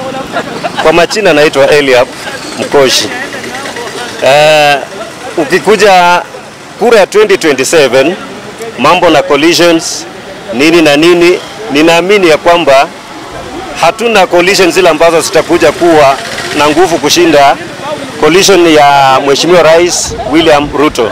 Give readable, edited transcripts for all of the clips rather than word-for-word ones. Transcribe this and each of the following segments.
Kwa majina naitwa Eliab Mkoshi. Ukikuja kura ya 2027 mambo na collisions nini na nini, ninaamini ya kwamba hatuna collisions zile ambazo zitakuja kuwa na nguvu kushinda collision ya Mheshimiwa Rais William Ruto.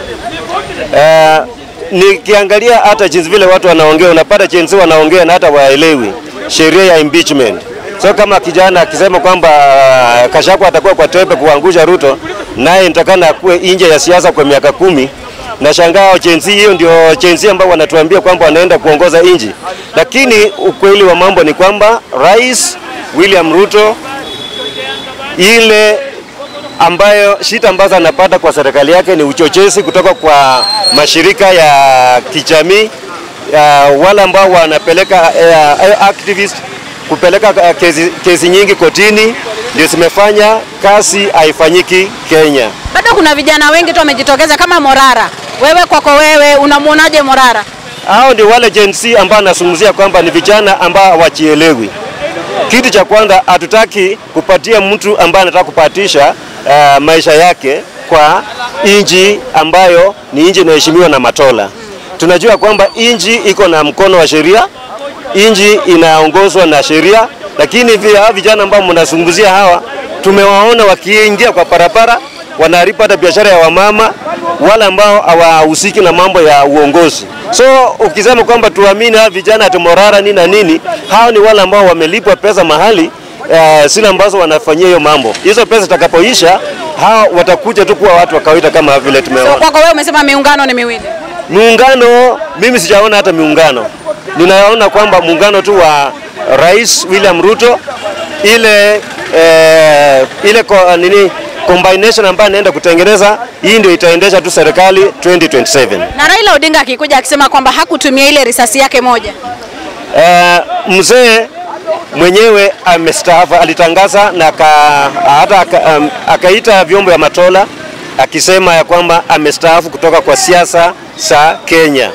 Nikiangalia hata jinsi vile watu wanaongea, unapata jinsi wanaongea na hata waelewi sheria ya impeachment. So kama kijana akisema kwamba Kashako atakuwa kwa tepe kuangusha Ruto, naye nitakana kuwe nje ya siasa kwa miaka 10, na shangaa jinsi hiyo ndio jinsi ambao wanatuambia kwamba wanaenda kuongoza nchi. Lakini ukweli wa mambo ni kwamba Rais William Ruto ile ambayo shida ambazo anapata kwa serikali yake ni uchochezi kutoka kwa mashirika ya kijamii, wale ambao wanapeleka activist kupeleka kesi nyingi kotini, ndio zimefanya kazi haifanyiki Kenya. Bado kuna vijana wengi tu wamejitokeza kama Morara. Wewe kwako wewe unamuonaje Morara? Hao ndio wale Gen Z ambao nasungumzia kwamba ni vijana ambao hawajielewi. Kitu cha kwanza, hatutaki kupatia mtu ambaye anataka kupatisha maisha yake kwa inji ambayo ni inji inaheshimiwa na matola. Tunajua kwamba inji iko na mkono wa sheria, inji inaongozwa na sheria, lakini vijana ambao mnazungumzia hawa tumewaona wakiingia kwa barabara, wanaharibu hata biashara ya wamama, wale ambao hawahusiki na mambo ya uongozi. So ukisema kwamba tuamini hawa vijana ati Morara nini na nini, hao ni wale ambao wamelipwa pesa mahali sina ambazo wanafanyia hiyo mambo. Hizo pesa zitakapoisha, hao watakuja tu kuwa watu wa kawaida kama vile tumeona. So kwako wewe umesema miungano ni miwili. Muungano mimi sijaona hata miungano. Ninaona kwamba muungano tu wa Rais William Ruto, ile combination ambayo anaenda kutengeneza, hii ndio itaendesha tu serikali 2027. Na Raila Odinga akikuja akisema kwamba hakutumia ile risasi yake moja. Mzee mwenyewe amestaafu, alitangaza na hata akaita vyombo ya matola akisema ya kwamba amestaafu kutoka kwa siasa za Kenya.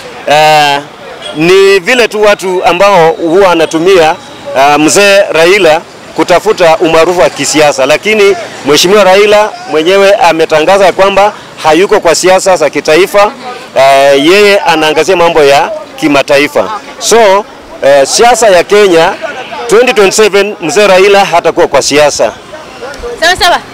Ni vile tu watu ambao huwa anatumia mzee Raila kutafuta umaarufu wa kisiasa, lakini Mheshimiwa Raila mwenyewe ametangaza kwamba hayuko kwa siasa za kitaifa, yeye anaangazia mambo ya kimataifa. So siasa ya Kenya 2027 mzee Raila hatakuwa kwa siasa. Sawa sawa.